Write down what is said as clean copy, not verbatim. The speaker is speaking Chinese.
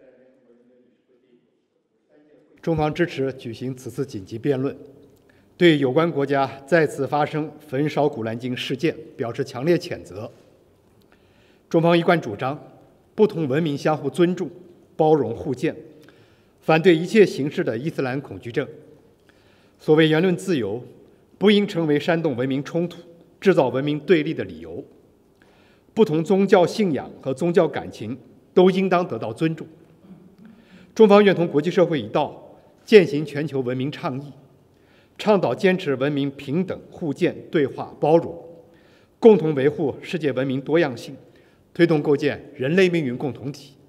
中方支持举行此次紧急辩论，对有关国家再次发生焚烧古兰经事件表示强烈谴责。中方一贯主张不同文明相互尊重、包容互鉴，反对一切形式的伊斯兰恐惧症。所谓言论自由，不应成为煽动文明冲突、制造文明对立的理由。不同宗教信仰和宗教感情都应当得到尊重。中方愿同国际社会一道，践行全球文明倡议，倡导坚持文明平等、互鉴、对话、包容，共同维护世界文明多样性，推动构建人类命运共同体。